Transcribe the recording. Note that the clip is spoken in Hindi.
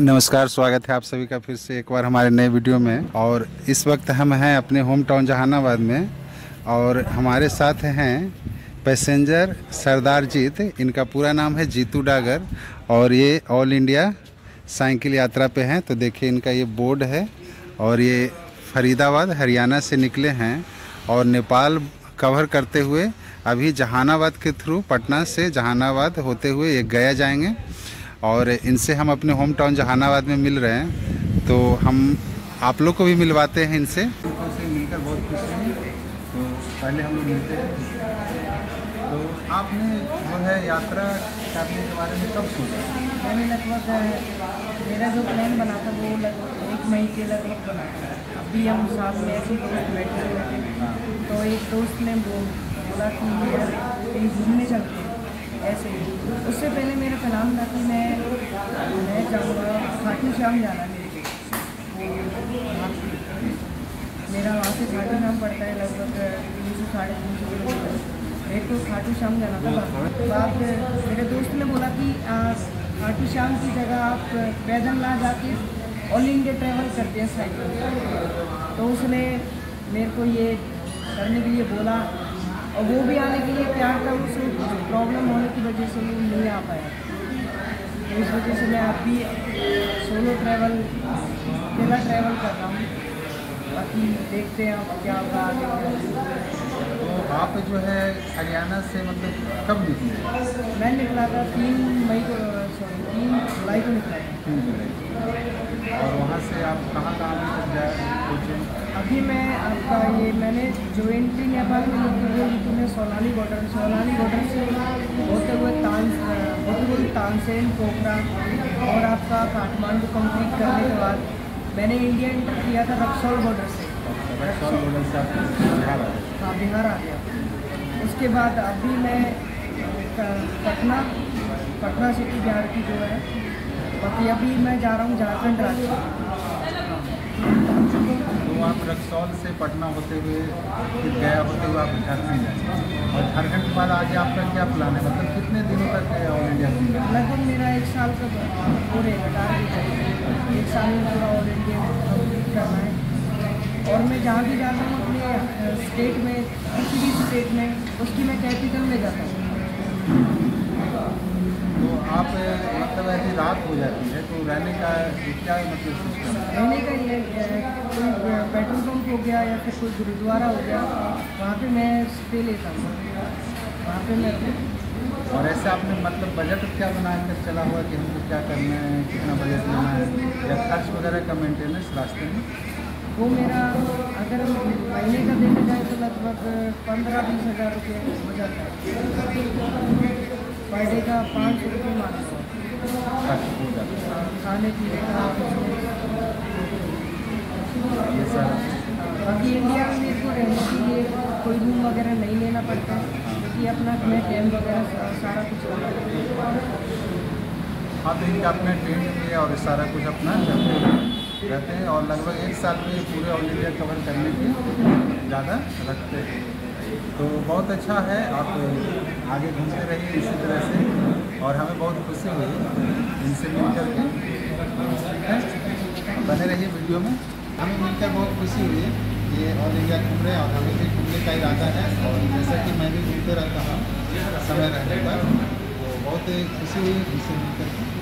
नमस्कार, स्वागत है आप सभी का फिर से एक बार हमारे नए वीडियो में। और इस वक्त हम हैं अपने होम टाउन जहानाबाद में और हमारे साथ हैं पैसेंजर सरदार जीत। इनका पूरा नाम है जीतू डागर और ये ऑल इंडिया साइकिल यात्रा पे हैं। तो देखिए इनका ये बोर्ड है और ये फरीदाबाद हरियाणा से निकले हैं और नेपाल कवर करते हुए अभी जहानाबाद के थ्रू पटना से जहानाबाद होते हुए ये गया जाएंगे। और इनसे हम अपने होम टाउन जहानाबाद में मिल रहे हैं, तो हम आप लोग को भी मिलवाते हैं इनसे। मिलकर बहुत खुशी है। तो पहले हम लोग मिलते हैं। तो आपने जो है यात्रा करने के बारे में कब सोचा? मैंने लगभग मेरा जो प्लान बना था वो लगभग 1 मई के लगभग बना था। अभी हम साथ में ऐसे दोस्त बैठे हुए थे, तो एक दोस्त ने बोला कि कहीं घूमने चलते हैं। ऐसे ही उससे पहले मेरा प्लान था कि मैं जाऊँगा खाटू श्याम जाना मेरा वहाँ से खाटू श्याम पड़ता है लगभग 300-350 किलोमीटर। मेरे को खाटू श्याम जाना था। बाद मेरे दोस्त ने बोला कि खाटू श्याम की जगह आप पैदल ना जाके ऑल इंडिया ट्रैवल करते हैं साइकिल। तो उसने मेरे को ये करने के लिए बोला और वो भी आने के लिए तैयार था। उसे प्रॉब्लम होने की वजह से वो नहीं आ पाया, तो इस वजह से मैं अब भी सोलो ट्रैवल अकेला ट्रैवल कर रहा हूँ। बाकी देखते हैं आप क्या होगा आगे। तो आप जो है हरियाणा से मतलब कब निकले? मैं निकला था 3 जुलाई को निकला था। 3 जुलाई। और वहाँ से आप कहाँ तक पहुँचे? अभी मैं आपका ये मैंने जो एंट्री नेपाल में ली थी मैं सोलानी बॉर्डर से होते हुए तानसेन, पोखरा और आपका काठमांडू कंप्लीट करने के बाद मैंने इंडिया एंटर किया था रक्सौल बॉर्डर से। हाँ, बिहार आ गया। उसके बाद अभी मैं पटना सिटी बिहार की जो है, बाकी अभी मैं जा रहा हूँ झारखंड राज्य। तो आप रक्सौल से पटना होते हुए फिर गया होते हुए आप झारखंड जाएंगे और झारखंड के बाद आगे आपका क्या प्लान है? मतलब कितने दिनों तक है ऑल इंडिया घूमना? लगभग मेरा 1 साल का हो रहेगा टारगेट। 1 साल में पूरा ऑल इंडिया कंप्लीट करना है। और मैं जहाँ भी जाता हूँ अपने स्टेट में, किसी भी स्टेट में, उसकी मैं कैपिटल में जाता हूँ। तो आप मतलब ऐसी रात हो जाती है तो रहने का क्या मतलब सिस्टम है? रहने का ये कोई पेट्रोल पंप हो गया या फिर कोई गुरुद्वारा हो गया, वहाँ पे मैं स्टे लेता हूँ, वहाँ पे मैं। और ऐसे आपने मतलब बजट क्या बना कर चला हुआ कि हमको क्या करना है, कितना बजट लेना है या खर्च वगैरह का मेंटेनेंस रास्ते में? वो मेरा अगर महीने का देखा जाए तो लगभग 15-20 हज़ार रुपये हो जाता है। पर डे का 500 रुपये मान लो खाने पीने का। बाकी इंडिया में मेरे को रहने के लिए कोई रूम वगैरह नहीं लेना पड़ता है, क्योंकि अपना मैं टेंट वगैरह सारा कुछ हाँ, तो इनका अपने टेंट में और सारा कुछ अपना रहते हैं। और लगभग 1 साल में ये पूरे ऑल इंडिया कवर करने के ज़्यादा रखते हैं। तो बहुत अच्छा है, आप आगे घूमते रहिए इसी तरह से और हमें बहुत खुशी हुई इनसे मिल करके। बने रहिए वीडियो में, हमें मिलकर बहुत खुशी हुई। ये ऑल इंडिया घूम रहे हैं और हमें भी घूमने का इरादा है। और जैसा कि मैं भी घूमते रहता हूँ समय रहने पर, तो बहुत खुशी हुई इनसे मिलकर।